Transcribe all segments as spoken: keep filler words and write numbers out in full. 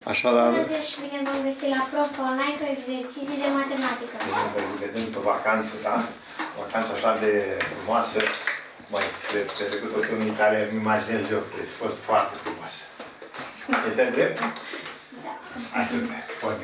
Așadar... Bună ziua și bine v-am găsit la Prof Online cu exerciții de matematică. Bine, vedem o vacanță, da? O vacanță așa de frumoasă. Mai petrecut tot în Italia, îmi imaginez eu că a fost foarte frumoasă. Este drept? Da. Hai să vedem. Foarte.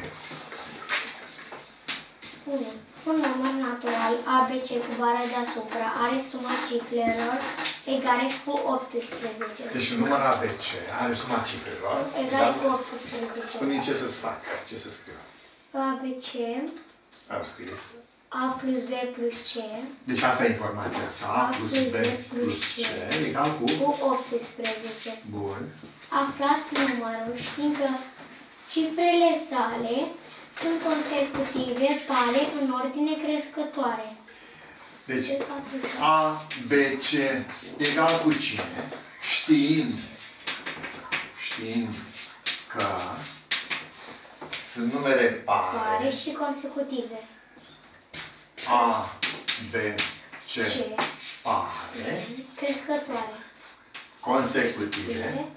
unu. Un număr natural A B C cu bară deasupra are suma cifrelor egale cu optsprezece. Deci un număr A B C are suma cifrelor Egale cu optsprezece. Spune ce să-ți fac, ce să scriu. A B C Am scris. A plus B plus C. Deci asta e informația. A plus B plus C egal cu... Cu optsprezece. Bun. Aflați numărul știind că cifrele sale sunt consecutive, pare în ordine crescătoare. Deci, A, B, C egal cu cine? Știind, știind că sunt numere pare, Pare și consecutive. A, B, C, C. pare, Crescătoare. consecutive,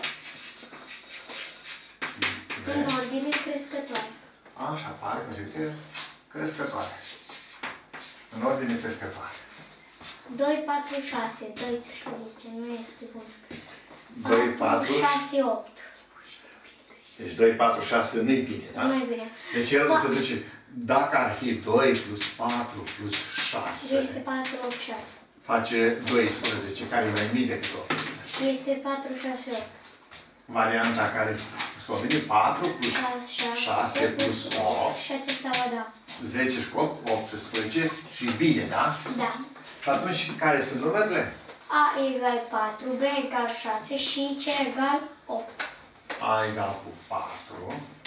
În ordine crescătoare. așa, pare, consecutive, crescătoare. În ordine crescătoare. doi, patru, șase. doisprezece. Nu este bun. doi, patru, șase, opt. deci doi, patru, șase nu-i bine, da? Nu e bine. Deci el se duce, dacă ar fi doi plus patru plus șase, Este patru, opt, șase. face doisprezece, care e mai mic decât opt. Este patru, șase, opt. Varianta care îți convine patru plus șase plus opt, Și acesta va da. zece și opt, optsprezece și bine, da? Da. Și atunci, care sunt numerele? A egal patru, B egal șase și C egal opt. A egal cu patru.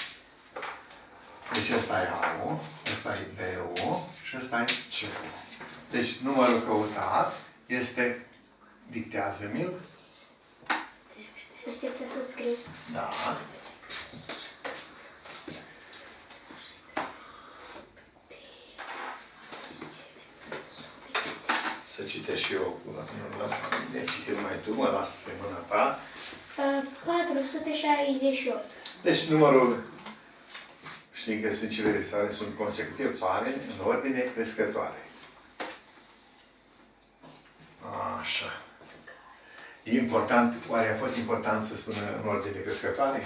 Deci ăsta e A-ul, ăsta e B-ul și ăsta e C-ul. Deci numărul căutat este, dictează-mi-l. Așteptă să scriu. Da. Să citești și eu. De citit mai tu, mă las pe mâna ta. patru sute șaizeci și opt. Deci numărul, știi că sunt cifrele sale, sunt consecutive, pare, în ordine crescătoare. Așa. E important, oare a fost important să spună în ordine crescătoare?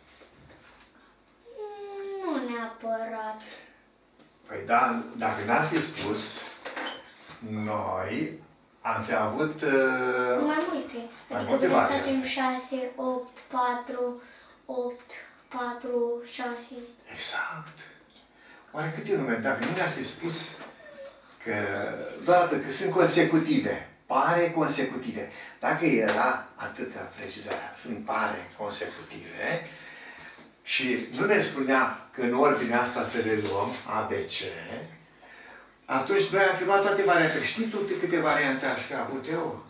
Nu neapărat. Păi da, dacă n-ar fi spus, noi am fi avut... Uh, Mai multe. Mai Adică multe putem să variante. facem șase, opt, patru, opt, patru, șase. Exact. Oare câte nume? Dacă nu ne-ar fi spus că, doar că sunt consecutive, pare consecutive. Dacă era atâta precizarea, sunt pare consecutive, și nu ne spunea că în ordinea asta să le luăm, A, B, C, atunci noi am fi luat toate variantele. Știi tu de câte variante aș fi avut eu?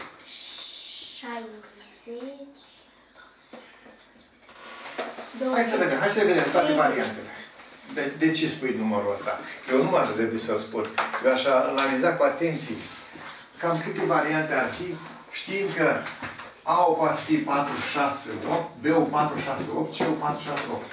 șaizeci. Hai să vedem, hai să vedem toate variantele. De, de ce spui numărul ăsta? Eu nu ar trebui să-l spun. Eu aș analiza cu atenție cam câte variante ar fi, știind că A-ul poate fi patru, șase, opt, B-ul patru, șase, opt, C-ul patru, șase, opt.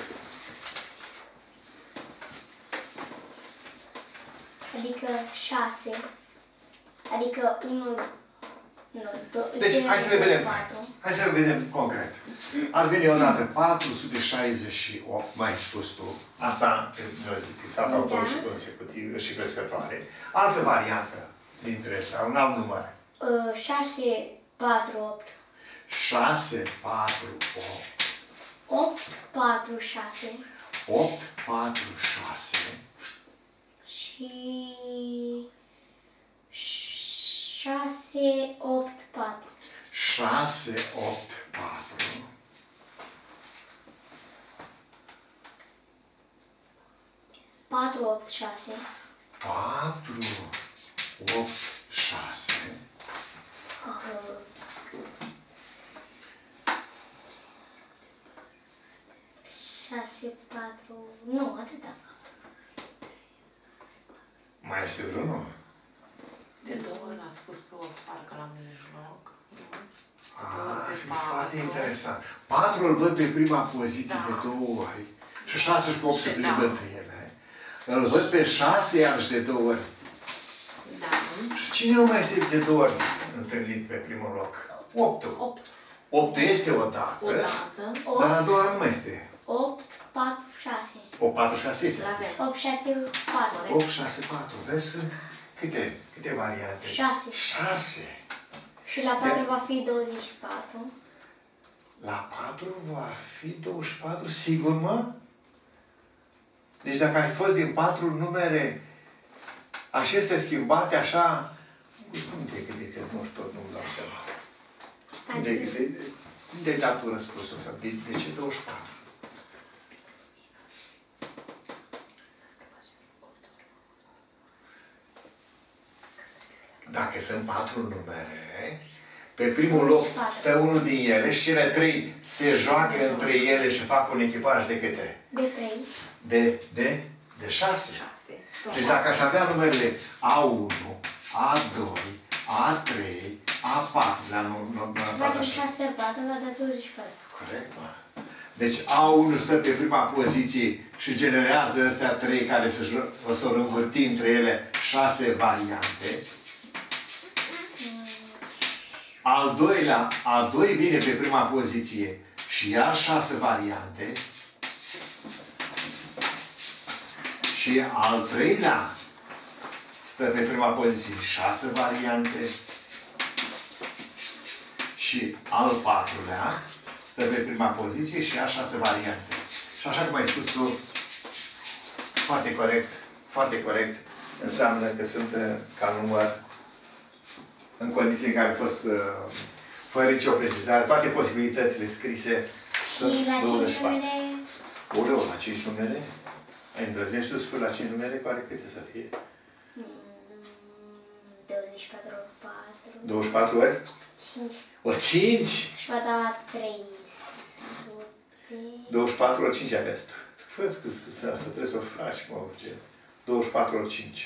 Adică șase. Adică unu, nu, doi, Deci, hai să le vedem. patru. Hai să le vedem concret. Ar veni odată patru sute șaizeci și opt, mai spus tu. Asta ne-a fixat autorul și consecutiv și crescătoare. Altă variantă dintre astea, un alt număr. șase, patru, opt. șase, patru, opt. opt, patru, șase. opt, patru, șase. Și șase, opt, patru. șase, opt, patru. patru, opt, șase. patru, opt, șase. șase, patru, nu, atâta. Mai este vreunul? De două ori ați spus pe opt, parcă la mijloc. Ah, foarte interesant. patru îl văd pe prima poziție Da. de două ori. Și șase și opt se Da. plimbă între ele. Îl văd pe șase iarăși de două ori. Da. Și cine nu mai este de două ori întâlnit pe primul loc? Optul. opt. Optul este o dată, Odată. dar a doua nu mai este. opt, patru, șase. O patru, șase este L-avem. scris. opt, șase, patru. opt, șase, patru. Vezi, sunt câte, câte variante? șase. șase. Și la patru va fi douăzeci și patru. La patru va fi douăzeci și patru, sigur, mă? Deci dacă ar fi fost din patru numere acestea schimbate așa, cum de că de că douăzeci și patru nu-mi dau seama. Cum de, de, de, cum de-ai dat tu răspunsul ăsta? De, de ce douăzeci și patru? Dacă sunt patru numere, pe primul loc stă unul din ele și cele trei se joacă între ele și fac un echipaj de câte? De trei. De, de, de șase. șase. Deci dacă aș avea numerele A unu, A doi, A trei, A patru, le-am numerat Facem așa. șase ori patru, va da douăzeci și patru. Corect, mă? Deci A unu stă pe prima poziție și generează astea trei care se jo- o să învârti între ele șase variante. Al doilea, a doi vine pe prima poziție și iar șase variante. Și al treilea stă pe prima poziție șase variante. Și al patrulea stă pe prima poziție și ia șase variante. Și așa cum ai spus tu, foarte corect, foarte corect, înseamnă că sunt uh, ca număr în condiții în care a fost uh, fără nicio precizare, toate posibilitățile scrise sunt Și la douăzeci și cinci patru. numere, Oleu, la cinci numere? Ai îndrăznești tu să spui la cinci numere? Pare câte să fie? mm, douăzeci și patru ori patru. douăzeci și patru ori? cinci. Ori cinci? Și va da trei sute. douăzeci și patru ori cinci aveți tu. Fă asta, trebuie să o faci, mă, orice. douăzeci și patru ori cinci.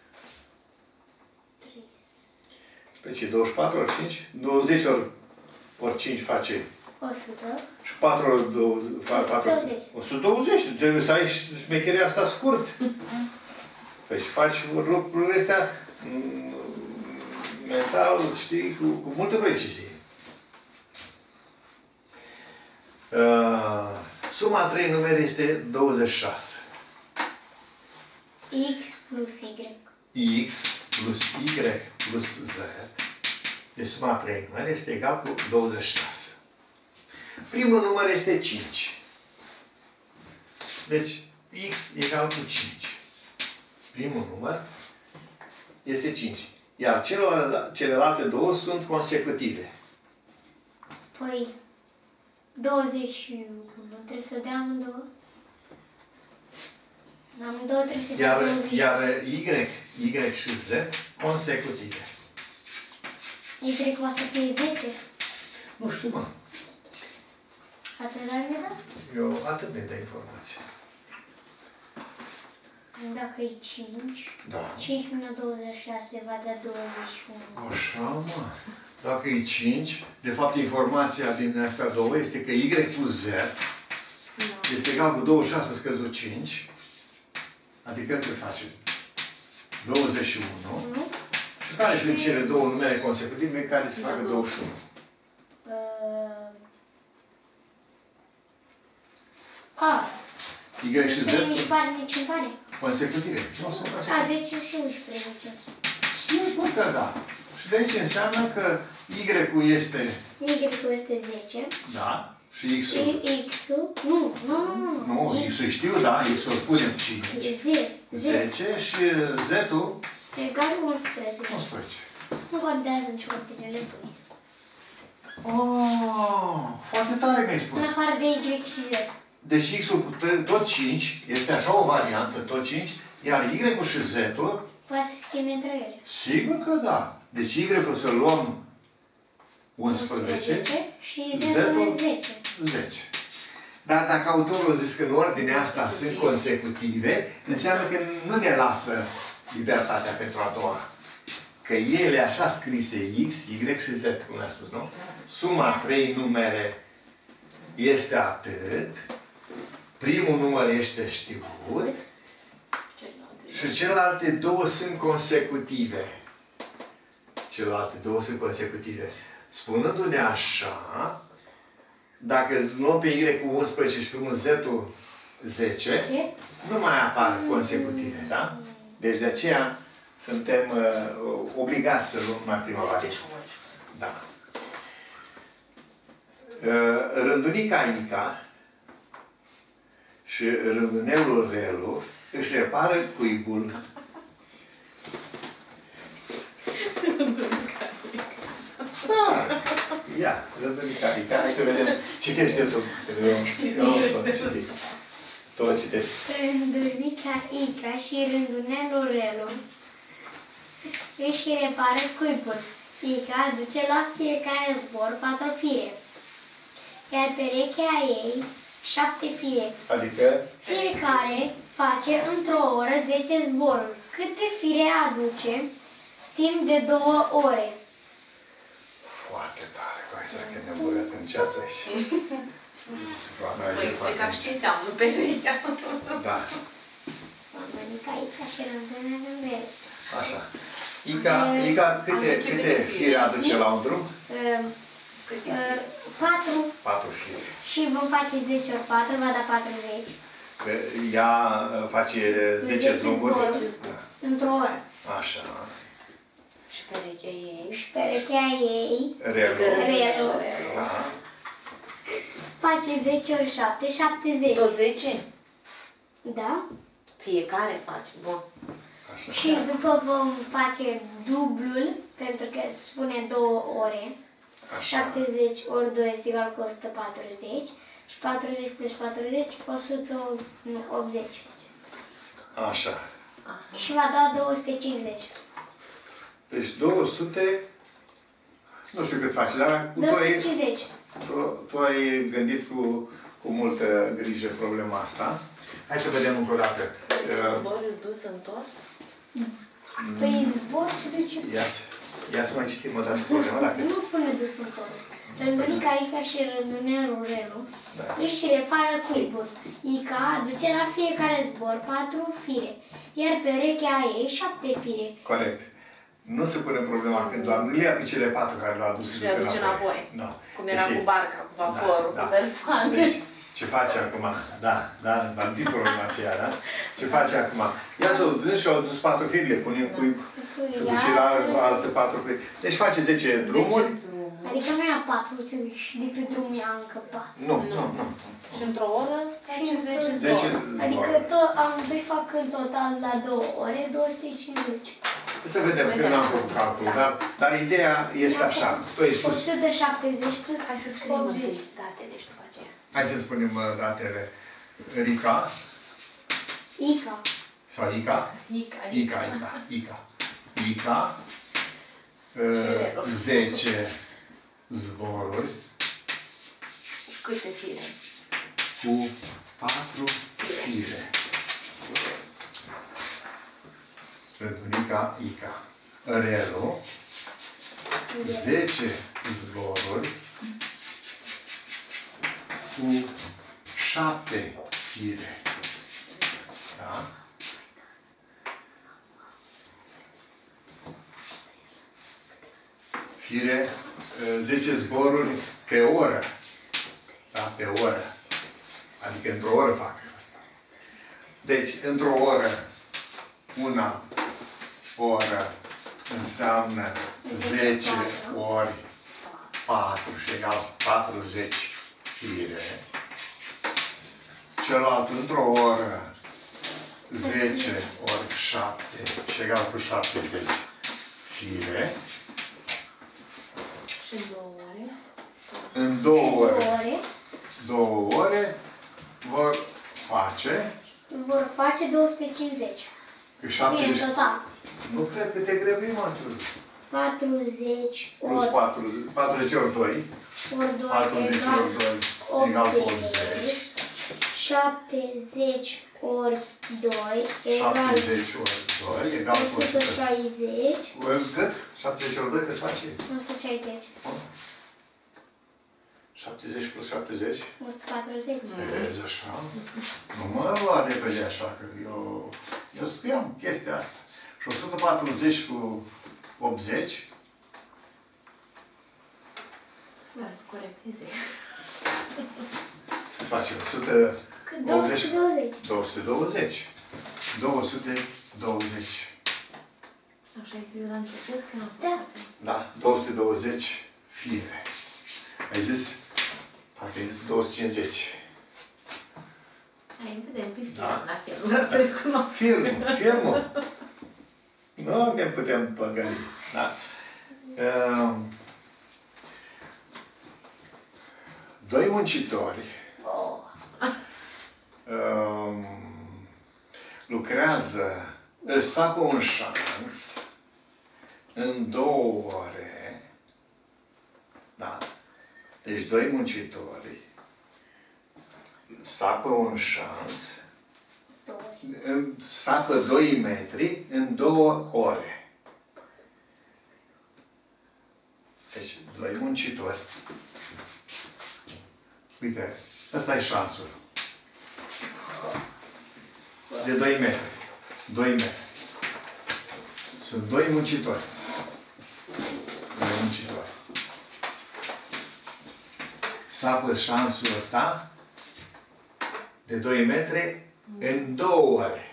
Pe ce? douăzeci și patru ori cinci? douăzeci ori, ori cinci face. o sută. Și patru ori douăzeci. o sută douăzeci. o sută douăzeci. Trebuie să ai șmecheria asta scurt. Păi și faci lucrurile astea mm, mental, știi, cu, cu multă precizie. Uh, suma a trei numere este douăzeci și șase. X plus Y. X plus Y plus Z. Deci suma a trei numere este egal cu douăzeci și șase. Primul număr este cinci. Deci X egal cu cinci. Primul număr este cinci. Iar celelalte, celelalte două sunt consecutive. Păi, douăzeci și unu. Trebuie să dea amândouă. Amândouă trebuie să dea Iar, douăzeci. iar Y, Y și Z consecutive. Y va să fie zece. Nu știu, mă. Atât ar ne da? Eu atât ne dă informație. Dacă e cinci. Da. cinci minus douăzeci și șase va da douăzeci și unu. Așa, mă. Dacă e cinci, de fapt informația din astea două este că Y plus Z este egal cu douăzeci și șase scăzut cinci. Adică cât face? douăzeci și unu. Nu? Și care sunt cele două numere consecutive care se facă douăzeci și unu? Uh, A. Y și Z Este nici pare, nici îmi pare. consecutive. Nu sunt A, consecutive. zece și unsprezece. Sigur că da. Și de aici înseamnă că Y-ul este, Y-ul este zece. da, și X-ul. Și X-ul, nu, nu, nu, nu. Nu, X-ul știu, da, X-ul spunem cinci. zece. zece și Z-ul Egal cu unsprezece. unsprezece. Nu contează nici ordine, le pui. Oh, foarte tare mi-ai spus. În afară de Y și Z. Deci X-ul tot cinci, este așa o variantă, tot cinci, iar Y-ul și Z-ul, Poate să schimbe între ele. sigur că da. Deci Y-ul să luăm unsprezece, și Z-ul Z-ul zece. zece. Dar dacă autorul a zis că în ordinea asta sunt consecutive, înseamnă că nu ne lasă libertatea pentru a doua. că ele așa scrise X, Y și Z, cum le-am spus, nu? Suma trei numere este atât, primul număr este știut și celelalte două sunt consecutive. Celelalte două sunt consecutive. Spunându-ne așa, dacă luăm pe Y cu unsprezece și primul Z-ul zece, nu mai apar consecutive, da? Deci de aceea suntem uh, obligați să luăm mai prima variantă. Da. Uh, rândunica Ica și rândunelul Relu își repară cuibul. Da. Ia, rândunica Ica. Hai să vedem. Citește tu. Eu nu pot citi. Tot citești. Rândunica Ica și rândunelul Relu își repară cuibul. Ica aduce la fiecare zbor patru fire, iar perechea ei șapte fire. Adică? Fiecare face într-o oră zece zboruri. Câte fire aduce timp de două ore? Foarte tare. Hai să că ne-am băgat în ceață și... Păi explica și ce înseamnă perechea. Da. Rândunica Ica și rândunelul Relu. Așa. Ica, Ica câte, câte fire aduce la un drum? Uh, uh, patru. Patru fire. Și vom face zece ori patru, va da patruzeci. Că ea face zece drumuri. Da. Într-o oră. Așa. Și perechea ei. Și perechea ei, Relu. Relu, Da. face zece ori șapte, șaptezeci. Tot zece? Da? Fiecare face. Bun. Așa. Și după vom face dublul, pentru că spune două ore. Așa. șaptezeci ori doi este egal cu o sută patruzeci. Și patruzeci plus patruzeci, o sută optzeci. Așa. Și va da două sute cincizeci. Deci două sute... Nu știu cât face, dar cu tu ai, două sute cincizeci. tu, tu ai gândit cu, cu multă grijă problema asta. Hai să vedem încă o dată. Zborul dus întors? Păi zbor și duce... Ia, ia să mai citim o dată problema, dacă... Nu spune dus întors. Rândunica Ica și rândunelul Relu Da. își repară cuibul. Ica aduce la fiecare zbor patru fire, iar perechea ei șapte fire. Corect. Nu se pune problema când doar nu le ia pe cele patru care le-au adus Și le aduce înapoi. Da. Cum era Deci, cu barca, cu vaporul, da, cu da. persoane. Deci, ce face acum? Da, da, v-am dit problema aceea, da? Ce face acum? Ia să o dus și au dus patru fire, le punem cuib și duce la alte patru fire. Deci face zece drumuri. Adică nu ia patru și de pe drum ia încă patru. Nu, nu, nu. Și într-o oră face zece zece zboruri. Adică tot, amândoi fac în total la două ore două sute cincizeci. Să vedem, că nu am făcut calculul, dar, dar ideea este așa. Tu ai o spus, sută șaptezeci plus Hai să scriem întâi optzeci. datele și după aceea. hai să spunem uh, datele. Rica, Ica. sau Ica, Ica, Ica, Ica, Ica. Ica, uh, zece zboruri Câte fire? cu patru fire. Rândunica Ica. Relu, zece zboruri cu șapte fire. Da? Fire, zece zboruri pe oră. Da? Pe oră. Adică într-o oră fac asta. Deci, într-o oră, una oră înseamnă zece ori patru și egal patruzeci fire. Celălalt într-o oră zece ori șapte și egal cu șaptezeci fire. Și în două ore? În două ore, ore două ore vor face vor face două sute cincizeci. cu Bine, șaptezeci. în total. Nu cred că te grăbim atunci. patruzeci Plus ori patruzeci, patruzeci ori doi. ori doi patruzeci egal ori doi egal cu optzeci. optzeci. Și șaptezeci ori doi egal... șaptezeci ori doi egal cu o sută șaizeci. Cât? șaptezeci ori doi cât face? o sută șaizeci. șaptezeci plus șaptezeci? o sută patruzeci. Vezi așa? Nu mă lua repede așa, că eu, eu scriam chestia asta. Și o sută patruzeci cu optzeci. Să corecteze. Face o sută două sute douăzeci. două sute douăzeci. două sute douăzeci. Așa ai zis la început? Că n-am Da. Da, două sute douăzeci fire. Ai zis? Parcă ai zis două sute cincizeci. Hai, vedem pe film, Da. la film, dar să recunosc. Filmul, filmul. Nu ne putem păgări. Da? Um, doi muncitori Oh. um, lucrează, își sapă un șanț în două ore. Da? Deci doi muncitori sapă un șanț, în- sapă doi metri în două ore. Deci, doi muncitori. Uite, ăsta e șanțul. De doi metri. doi metri. Sunt doi muncitori. Doi muncitori. Sapă șanțul ăsta de doi metri în două ore.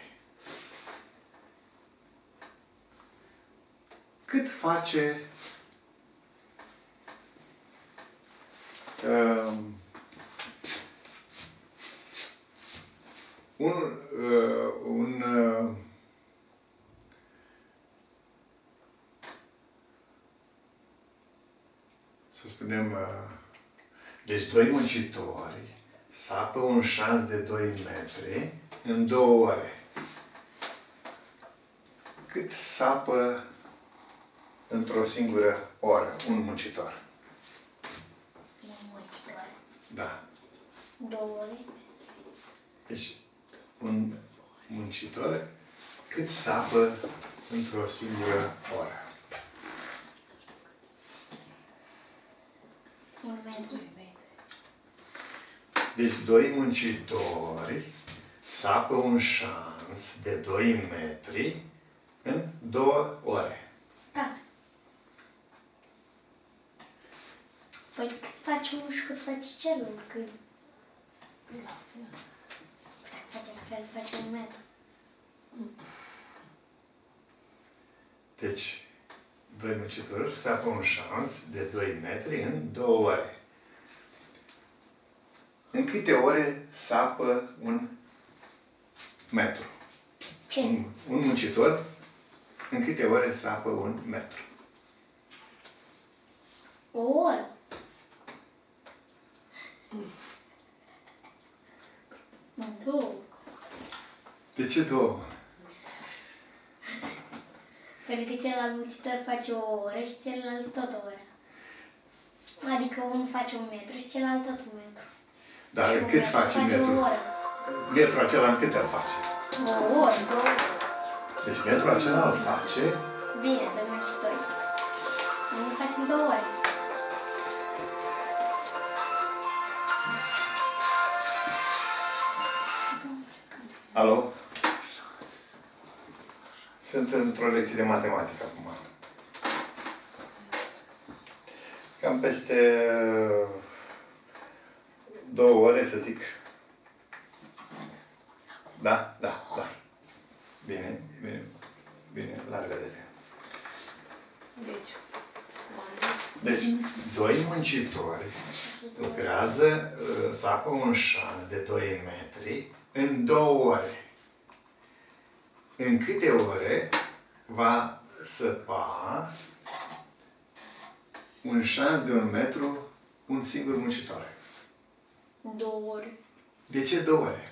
Cât face um, un, uh, un uh, să spunem, uh, deci doi muncitori sapă un șanț de doi metri în două ore. Cât sapă într-o singură oră un muncitor? Un muncitor. Da. Două ore. Deci, un muncitor cât sapă într-o singură oră? Un metru. Deci, doi muncitori sapă un șanț de doi metri în două ore. Da. Păi cât face unul și cât face celălalt? Că... La fel. Dacă face la fel, face un metru. Deci, doi muncitori sapă un șanț de doi metri în două ore. În câte ore sapă un metru? Ce? Un, un muncitor, în câte ore sapă un metru? O oră. În două. De ce două? Pentru că celălalt muncitor face o oră și celălalt tot o oră. Adică unul face un metru și celălalt tot un metru. Dar Și în un cât metru face face metru? o oră. Metrul acela în cât îl face? O oră. Deci metrul acela îl face Bine, de muncitori. Să nu facem două ore. Alo? Sunt într-o lecție de matematică acum. Cam peste două ore, să zic. Da? Da, da. Bine, bine, bine, la revedere. Deci, Deci, doi muncitori lucrează, sapă un șanț de doi metri în două ore. În câte ore va săpa un șanț de un metru un singur muncitor? Două ore. De ce două ore?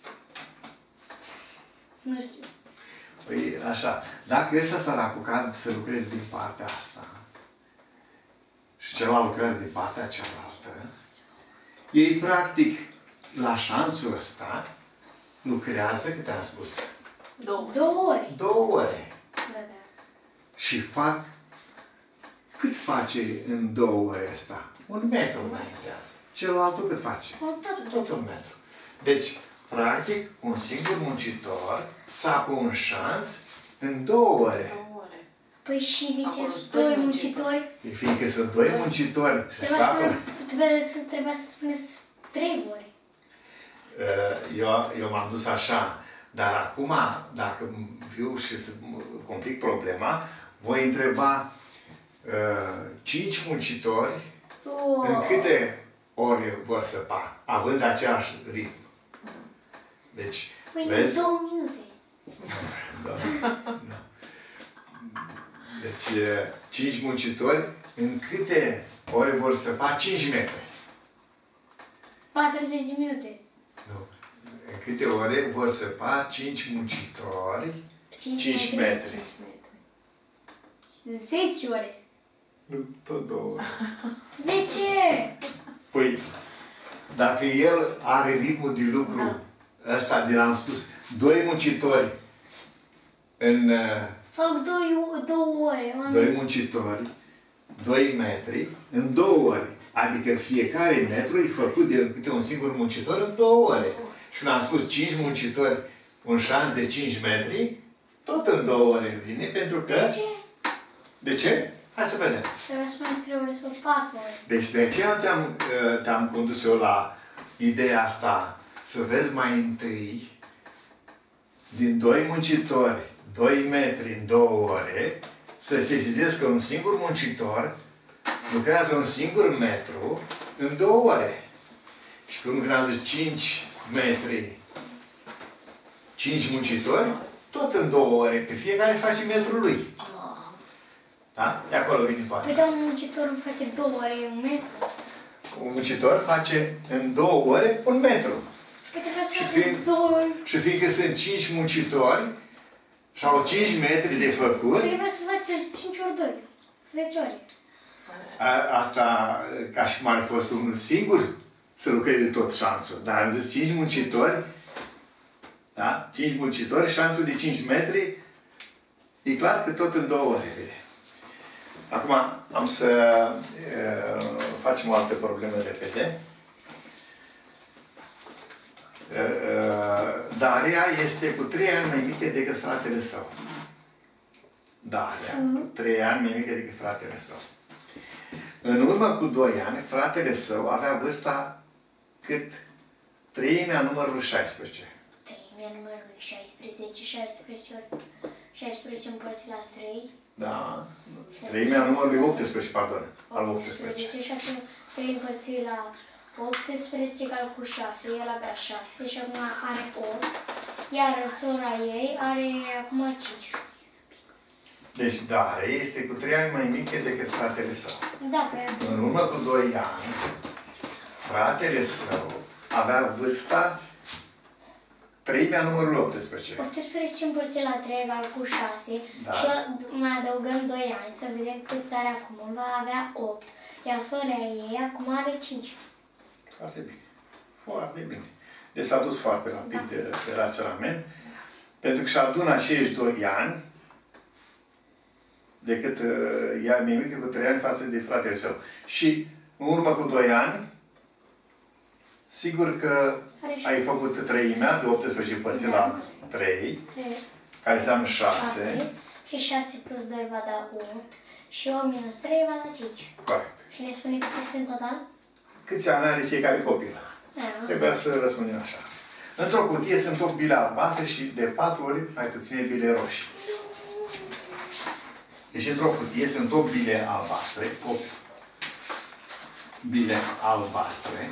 Nu știu. Păi, așa, dacă ăsta s-ar apuca să lucrezi din partea asta și celălalt lucrează din partea cealaltă, ei, practic, la șanțul ăsta lucrează, cât am spus? Două. Două ore. Două ore. Da, da. Și fac, cât face în două ore ăsta? Un metru înaintează. Celălaltul cât face? Tot, Tot un metru. Deci, practic, un singur muncitor sapă un șanț în două ore. Două ore. Păi și de Acolo ce sunt doi doi muncitori? Fiindcă sunt doi muncitori și Trebuia sapă. să, trebuia să, trebuia să spuneți trei ore. Eu, eu m-am dus așa, dar acum, dacă viu și să complic problema, voi întreba uh, cinci muncitori Oh. în câte ore vor săpa, având același ritm. Deci, Păi vezi? în două minute. Da. Da. Deci, cinci muncitori, în câte ore vor săpa? cinci metri. patruzeci de minute. Nu. În câte ore vor săpa cinci muncitori? cinci metri. zece ore. Nu, tot două. De ce? Păi, dacă el are ritmul de lucru Da. ăsta, de l-am spus, doi muncitori în uh, Fac doi, două ore. Mami. doi muncitori, doi metri, în două ore. Adică fiecare metru e făcut de câte un singur muncitor în două ore. Și când am spus cinci muncitori, un șanț de cinci metri, tot în două ore vine, pentru că... De ce? De ce? Hai să vedem. Trebuie să spuneți trei ore sau patru ore. Deci de aceea te-am te-am condus eu la ideea asta, să vezi mai întâi din doi muncitori, doi metri în două ore, să sesizezi că un singur muncitor lucrează un singur metru în două ore. Și când lucrează cinci metri, cinci muncitori, tot în două ore, că fiecare face metrul lui. Da? De acolo vine Păi partea. da, un muncitor îmi face două ore un metru. Un muncitor face în două ore un metru. Păi trebuie să Și faceți fiind- două ori. Și fiindcă sunt cinci muncitori și au cinci metri de făcut, Păi trebuie să faceți cinci ori doi. zece ore. a, asta ca și cum ar fi fost unul singur să lucreze tot șanțul. Dar am zis cinci muncitori, da? cinci muncitori, șanțul de cinci metri, e clar că tot în două ore vine. Acum am să e, facem o altă problemă repede. E, e, Daria este cu trei ani mai mică decât fratele său. Daria, cu trei ani mai mică decât fratele său. În urmă cu doi ani, fratele său avea vârsta cât treimea numărului șaisprezece. Treimea numărului șaisprezece, șaisprezece ori. șaisprezece împărțit la trei. Da. Treimea numărului optsprezece, pardon. Al optsprezece. optsprezece, șase, trei împărțit la optsprezece egal cu șase, el avea șase și acum are opt, iar sora ei are acum cinci. Deci Daria este cu trei ani mai mică decât fratele său. Da, pe În urmă cu doi ani, fratele său avea vârsta treimea numărului optsprezece. optsprezece împărțit la trei egal cu șase Da. și mai adăugăm doi ani să vedem câți are acum. Va avea opt, iar sora ei acum are cinci. Foarte bine. Foarte bine. Deci s-a dus foarte rapid Da. de, de raționament. Pentru că și-a adunat șaizeci și doi ani decât uh, ea mai mică cu trei ani față de fratele său. Și în urmă cu doi ani, sigur că Are ai șase. făcut treimea de optsprezece împărțit Da. la trei, Trei. care înseamnă șase. șase. Și șase plus doi va da opt. Și opt minus trei va da cinci. Corect. Și ne spune cât este în total? Câți ani are fiecare copil? Da. Trebuia să răspundem așa. Într-o cutie sunt opt bile albastre și de patru ori mai puține bile roșii. Deci într-o cutie sunt opt bile albastre, opt bile albastre,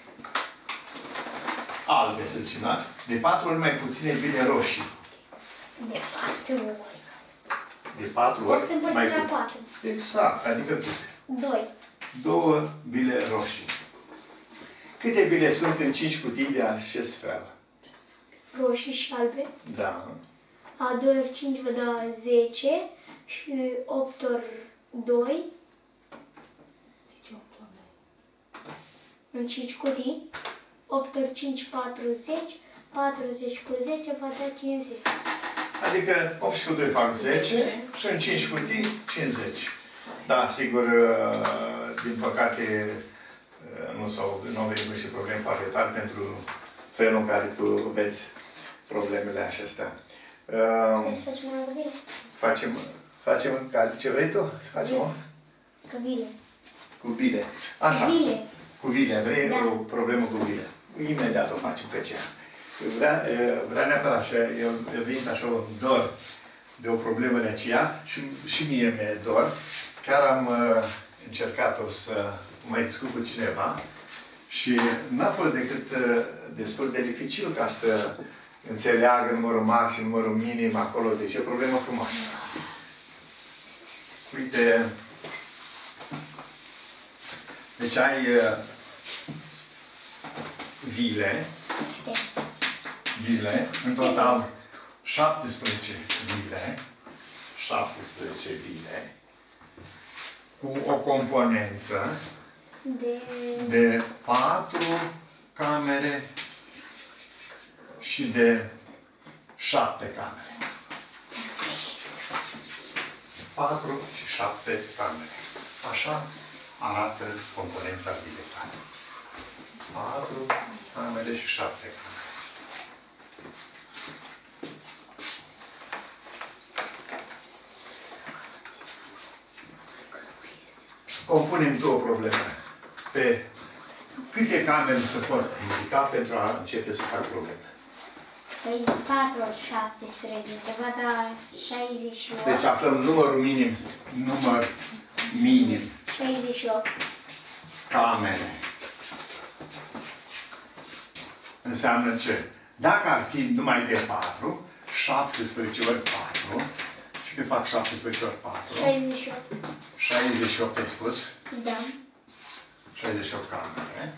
albe să zicem, da? De patru ori mai puține bile roșii. De patru ori. De patru ori opt împărțit mai la puține. patru. Exact, adică câte? doi. Două bile roșii. Câte bile sunt în cinci cutii de acest fel? Roșii și albe. Da. A doi ori cinci vă da zece și opt ori doi Deci opt ori doi. în cinci cutii. opt ori cinci, patruzeci. patruzeci cu zece va da cincizeci. Adică opt și cu doi fac zece și în cinci cutii cincizeci. Da, sigur, din păcate nu s-au nu au venit și probleme foarte tari pentru felul în care tu vezi problemele acestea. Vrei să facem una cu bile? Facem, facem ce vrei tu? Să facem o? Cu bile. Cu bile. Așa. Cu bile. Cu bile. Vrei Da. o problemă cu bile? Imediat o facem pe aceea. Vrea, vrea neapărat și eu, eu vin așa un dor de o problemă de aceea și, și mie mi-e dor. Chiar am uh, încercat-o să mai discut cu cineva și n-a fost decât uh, destul de dificil ca să înțeleagă numărul maxim, numărul minim acolo. Deci e o problemă frumoasă. Uite, deci ai uh, vile, vile, în total șaptesprezece vile, șaptesprezece vile, cu o componență De... de patru camere și de șapte camere. patru și șapte camere. Așa arată componența bibliotecară. patru camere și șapte camere. Compunem două probleme. Pe câte camere se pot ridica pentru a începe să fac probleme. Păi patru ori șaptesprezece va da șaizeci și opt. Deci aflăm numărul minim, număr minim, șaizeci și opt. camere. Înseamnă ce? Dacă ar fi numai de patru, șaptesprezece ori patru, și cât fac șaptesprezece ori patru? șaizeci și opt. șaizeci și opt ai spus? Da. șaizeci și opt camere.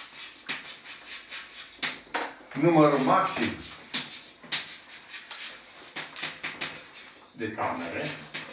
Numărul maxim de camere,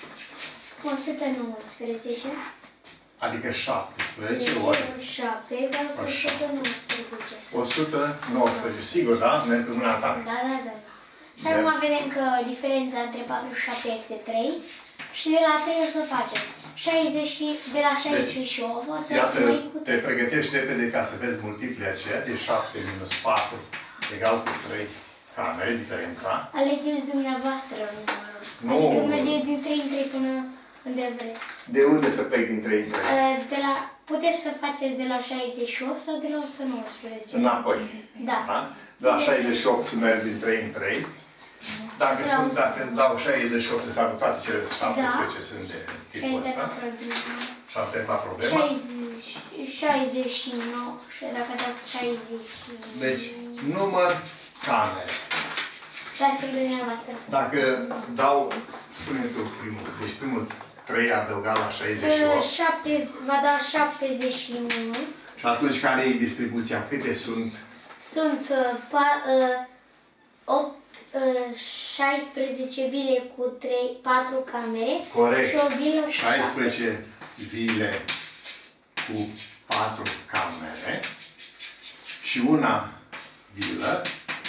o sută nouăsprezece. adică șaptesprezece ori șapte egal cu o sută nouăsprezece. o sută nouăsprezece. Sigur, da? Merg pe mâna ta. Da, da, da. Și acum vedem că diferența între patru și șapte este trei. Și de la trei o să facem șaizeci, de la șaizeci și opt o să Iată, mai cu te pregătești repede ca să vezi multiple aceea de șapte minus patru egal cu trei camere, diferența. Alegeți dumneavoastră numărul. Nu. Adică merge din trei în trei până unde vreți. De unde să plec din trei în trei? De la, puteți să faceți de la șaizeci și opt sau de la o sută nouăsprezece. Înapoi. Da. Da? De la șaizeci și opt merg din trei în trei. Dacă spun, dacă dau șaizeci și opt, înseamnă toate cele șaptesprezece sunt de tipul ăsta. Și am terminat problema. șaizeci și nouă. Și dacă dați șaizeci și nouă. Deci, număr camere. Dați-l dumneavoastră. Dacă dau, spune tu primul, deci primul trei adăugat la șaizeci și opt. șapte, va da șaptezeci și unu. Și atunci care e distribuția? Câte sunt? Sunt uh, pa, uh, opt, uh, șaisprezece vile cu trei, patru camere. Corect. Și o vilă cu șaisprezece vile cu patru camere și una vilă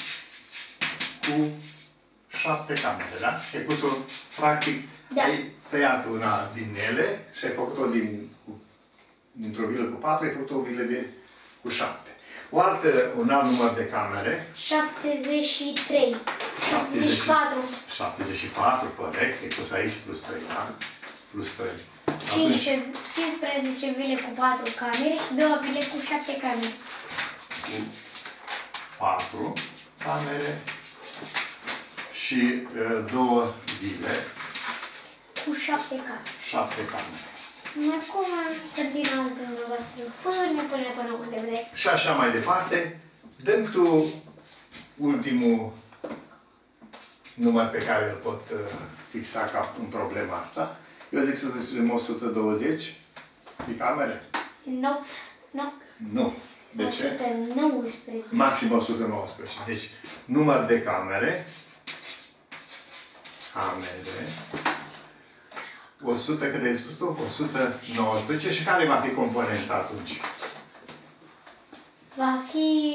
cu șapte camere, da? Ai pus-o, practic, Da. ai tăiat una din ele și ai făcut-o din, cu- dintr-o vilă cu patru, ai făcut o vilă de, cu șapte. O altă, un alt număr de camere, șaptezeci și trei. șaptezeci și patru. șaptezeci și patru, corect, ai pus aici plus trei, da? Plus trei. cincisprezece vile cu patru camere și două vile cu șapte camere. Cu patru camere și uh, două vile, Cu șapte camere. șapte camere. Acum terminați dumneavoastră până, până, până unde vreți. Și așa mai departe, dăm tu ultimul număr pe care îl pot uh, fixa ca în problema asta. Eu zic să zicem o sută douăzeci de camere. Nu, nu. Nu. De o ce? sută nouăsprezece. Maxim o sută nouăsprezece. Deci, număr de camere. Camere. o sută, cât ai spus tu? o sută nouăsprezece. Și care va fi componența atunci? va fi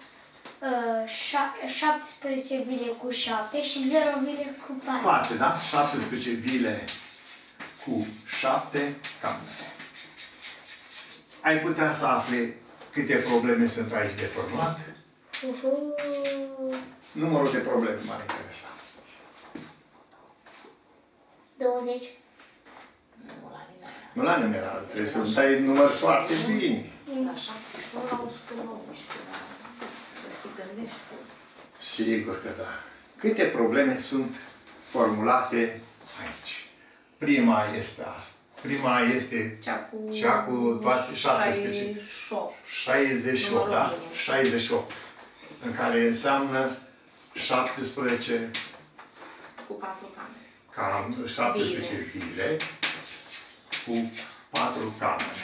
uh, șaptesprezece vile cu șapte și zero vile cu patru. patru, da? șaptesprezece vile cu șapte camere. Ai putea să afli câte probleme sunt aici de formulat? Uhu. Numărul de probleme m-ar interesa. douăzeci. Nu la nimerat. Nu la numeral, trebuie să dai număr foarte bine. La șaptezeci și unu la o sută nouăsprezece, dar trebuie să te gândești cu... Sigur că da. Câte probleme sunt formulate aici? Prima este asta. Prima este Cea cu... cea cu toate șaptesprezece. șaizeci și opt. șaizeci și opt, da? șaizeci și opt. În care înseamnă șaptesprezece Cu patru camere. cam, șaptesprezece vile cu patru camere.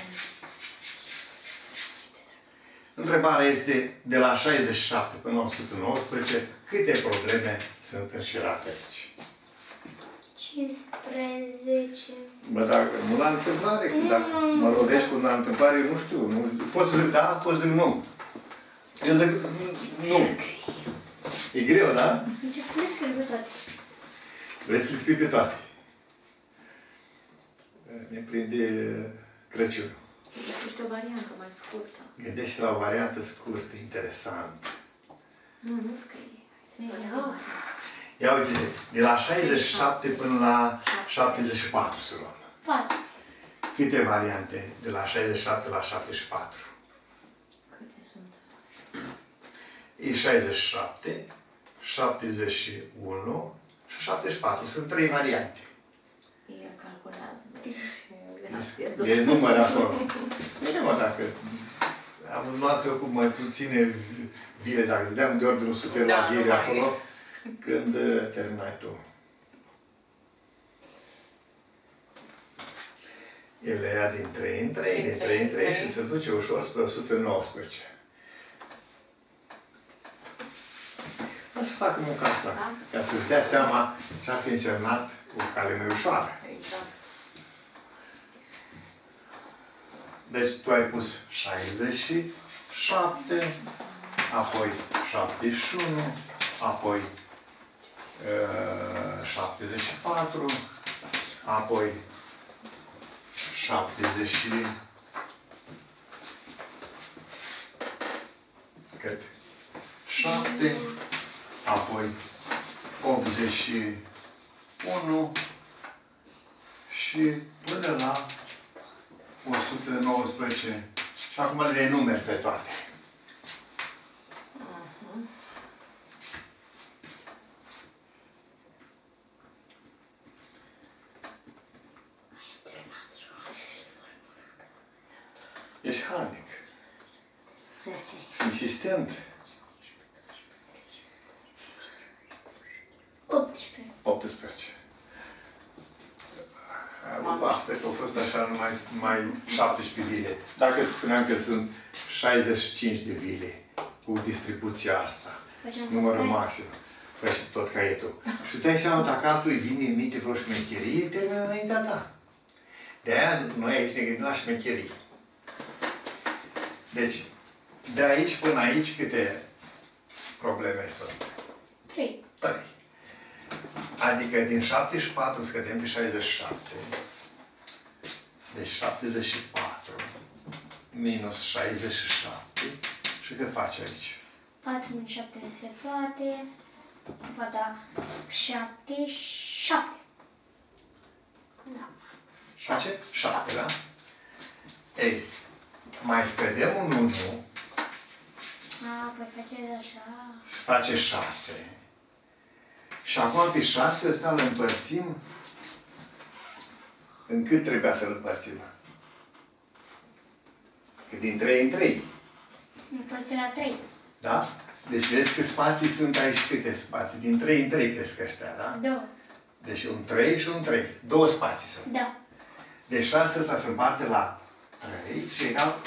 Întrebarea este, de la șaizeci și șapte până la o sută nouăsprezece, câte probleme sunt înșirate aici? cincisprezece. Bă, dacă nu la întâmplare, că dacă mă rodești cu la întâmplare, eu nu știu. Nu, poți să zic da, poți să zic nu. Eu zic nu. E greu, da? Deci să le scriu pe toate. Vrei să le scrii pe toate. Ne prinde Crăciunul. Găsește o variantă mai scurtă. Gândește la o variantă scurtă, interesantă. Nu, nu scrie. Hai să ne vedem. Ia uite, de la șaizeci și șapte până la șaptezeci și patru să luăm. patru. Câte variante de la șaizeci și șapte la șaptezeci și patru? Câte sunt? E șaizeci și șapte, șaptezeci și unu și șaptezeci și patru. Sunt trei variante. El calculează. Deci, E număr acolo. Bine, mă, dacă am luat eu cu mai puține vile, dacă îți deam de ordine o sută la Da, vile nu mai acolo, când uh, terminai tu. El le ia din trei în trei, din trei în trei și se duce ușor spre o sută nouăsprezece. O să facă munca asta, Da. ca să-și dea seama ce ar fi însemnat o cale mai ușoară. Exact. Deci tu ai pus șaizeci și șapte, apoi șaptezeci și unu, apoi uh, șaptezeci și patru, apoi șaptezeci și cât? șapte, apoi optzeci și unu și până la o sută nouăsprezece. Și acum le enumeri pe toate. Ești harnic. Insistent. optsprezece. optsprezece. Baftă, că au fost așa numai mai șaptesprezece vile. Dacă spuneam că sunt șaizeci și cinci de vile cu distribuția asta, numărul maxim, faci tot caietul. Și îți dai seama, dacă altul îi vine în minte vreo șmecherie, termină înaintea ta. De-aia noi aici ne gândim la șmecherii. Deci, de aici până aici, câte probleme sunt? trei. trei. Adică din șaptezeci și patru scădem pe șaizeci și șapte. Deci șaptezeci și patru minus șaizeci și șapte. Și cât faci aici? patru minus șapte nu se poate. Ba da, șapte, șapte. Da. Face șapte, da? Ei, mai scădem un unu A, păi faceți așa. și face șase. Și acum pe șase ăsta îl împărțim în cât trebuia să-l împărțim? Că din trei în trei. Împărțim la trei. Da? Deci vezi că spații sunt aici câte spații? Din trei în trei cresc ăștia, da? Două. Deci un trei și un trei. Două spații sunt. Da. Deci șase ăsta se împarte la trei și egal